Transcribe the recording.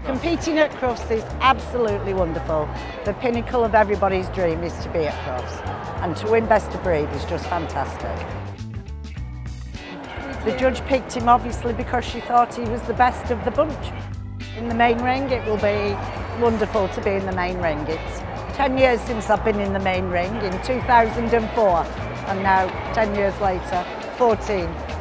Competing at Crufts is absolutely wonderful. The pinnacle of everybody's dream is to be at Crufts, and to win Best of Breed is just fantastic. The judge picked him obviously because she thought he was the best of the bunch. In the main ring, it will be wonderful to be in the main ring. It's 10 years since I've been in the main ring, in 2004, and now 10 years later, 14.